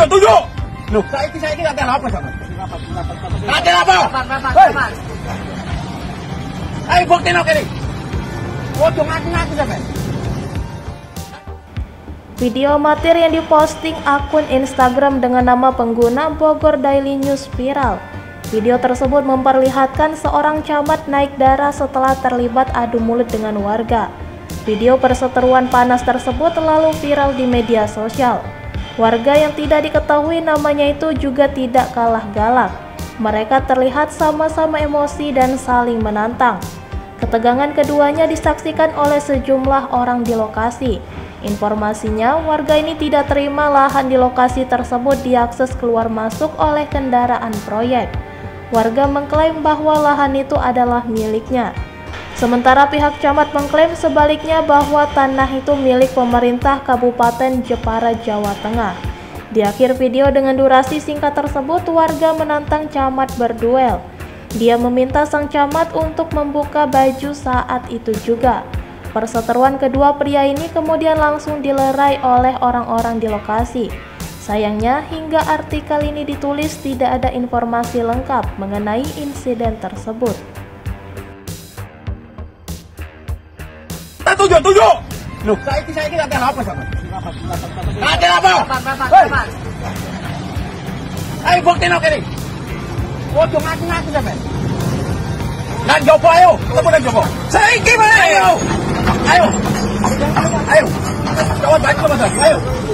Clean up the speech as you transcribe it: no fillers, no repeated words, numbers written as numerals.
Tunjuk. Loh, saya ini ada apa sama? Ada apa? Ayo buktiin oke nih. Waduh ngaku-ngaku sampai. Video amatir yang diposting akun Instagram dengan nama pengguna Bogor Daily News viral. Video tersebut memperlihatkan seorang camat naik darah setelah terlibat adu mulut dengan warga. Video perseteruan panas tersebut lalu viral di media sosial. Warga yang tidak diketahui namanya itu juga tidak kalah galak. Mereka terlihat sama-sama emosi dan saling menantang. Ketegangan keduanya disaksikan oleh sejumlah orang di lokasi. Informasinya, warga ini tidak terima lahan di lokasi tersebut diakses keluar masuk oleh kendaraan proyek. Warga mengklaim bahwa lahan itu adalah miliknya. Sementara pihak camat mengklaim sebaliknya bahwa tanah itu milik pemerintah Kabupaten Jepara, Jawa Tengah. Di akhir video dengan durasi singkat tersebut, warga menantang camat berduel. Dia meminta sang camat untuk membuka baju saat itu juga. Perseteruan kedua pria ini kemudian langsung dilerai oleh orang-orang di lokasi. Sayangnya, hingga artikel ini ditulis tidak ada informasi lengkap mengenai insiden tersebut. Tunjuk. Loh, saya ini ada apa sama? Ada apa? Ayo buktiin oke nih. Waduh ngaku-ngaku sampai. Dan jopo ayo, ketemu dan jopo. Saya gimana? Ayo. Kawan baik sama saya. Ayo.